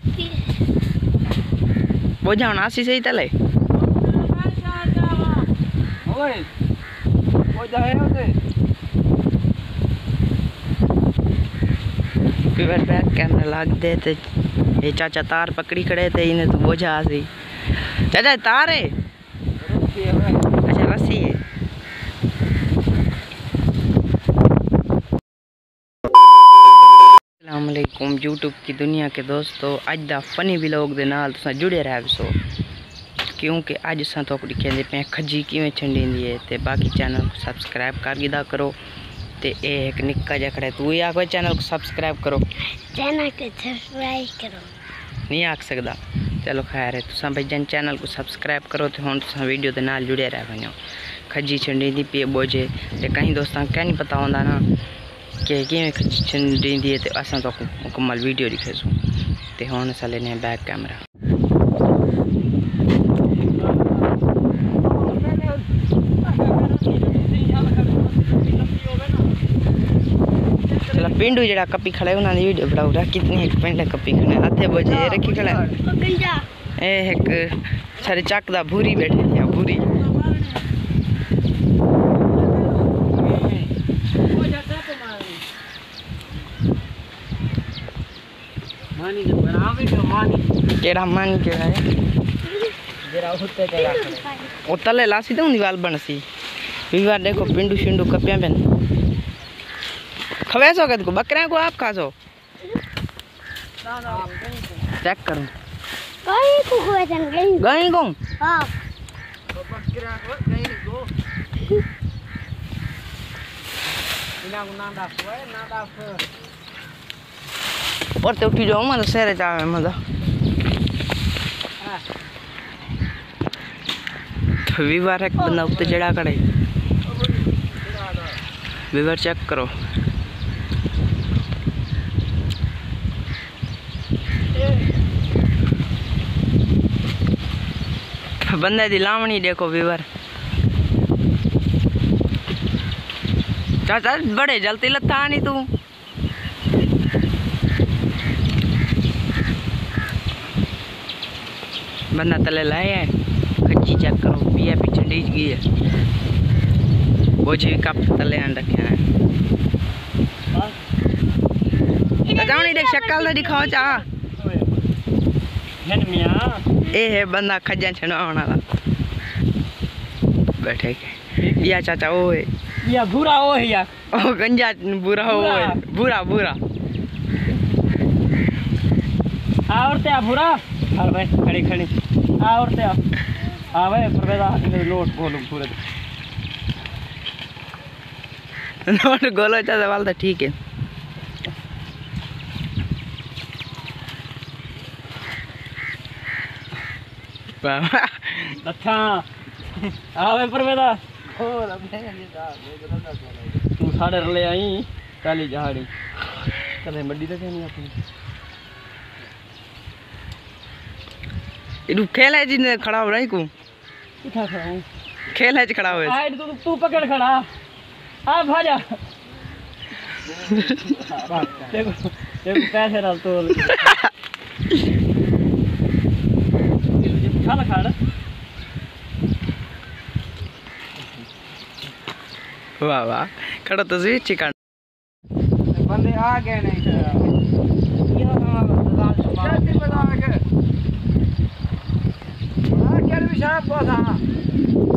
वो जाना सी सही तले ओए वो जाए उसे फिर बैक कैमरा लाग दे ते ये चाचा तार पकड़ी खड़े थे इन्हें तो बोझा सी चाचा तार है अच्छा रस्सी है। अस्सलाम वालेकुम यूट्यूब की दुनिया के दोस्तों, अज दा फनी व्लॉग दे नाल तुसां जुड़े रह सो क्योंकि अज असां तो कहते पे खज्जी किवें छंडींदी है ते बाकी चैनल को सब्सक्राइब कर दिया करो ते एक निक्का जा खड़ा तू आख चैनल को सब्सक्राइब करो नहीं आख सकदा। चलो खैर है तुसां भाई जन चैनल को सब्सक्राइब करो तो हुण तुसां वीडियो दे नाल जुड़े रह वञो। खज्जी छंडींदी पे बोझे ते कहीं दोस्तां क्या नहीं पता होंदा ना कि किवें खज्जी छंडींदी है ते असां तो मुकम्मल वीडियो दिखेसू ते हुण असां लेने बैक कैमरा। पिंडू जरा कपी खड़ा है उन्होंने वीडियो बनाऊ रहा कितनी एक पिंड कपी खड़े आधे बजे रखी खड़ा ए एक सारे चक दा भूरी बैठे थे भूरी केड़ा मानी केड़ा है वो तले लासी तो वाल बनसी विवार देखो पिंडू शिंडू कपिया पेन खवेसो को बकरे को आप खासो चेक करो गई को हां बकरा को गई को इना को ना दा ऊपर ते उठी जाओ मतलब सेरे जावे मतलब विवार एक बंदा उत्ते जड़ा खड़े विवार चेक करो बंदे दी लावणी देखो विवर चाचा बड़े जलती लत्ता नहीं तू बंदा तले लाए है खच्ची चेक करो पिया पीछे डीज गई है बोझे भी कप तले आन रखे हैं चाचा नहीं देख शक्ल तो दिखाओ चा ए है बंदा खज्जा छड़ाने वाला बैठे या चाचा ओ है या बुरा ओ है या ओ गंजा बुरा ओ है बुरा बुरा औरते आ बुरा और भाई खड़ी खड़ी औरते आ भाई परवेदा नोट बोलो पूरे नोट गोलो चाचा वाल तो ठीक है अच्छा आवे परवेदा और तू साढ़े ले आई काली जहाड़ी कदे बड़ी तो नहीं अपनी इदु खेल है जिने खड़ा हो रही को किथा खड़ा हूं खेल है खड़ा हुए हाइट तू पकड़ खड़ा आ भाजा देखो पैसे डाल तो खाना खाना वाह वाह खड़ा तो जी चिकन बंदे आ गए नहीं ये हमारा शादी बता के हां चल भी साहब बस हां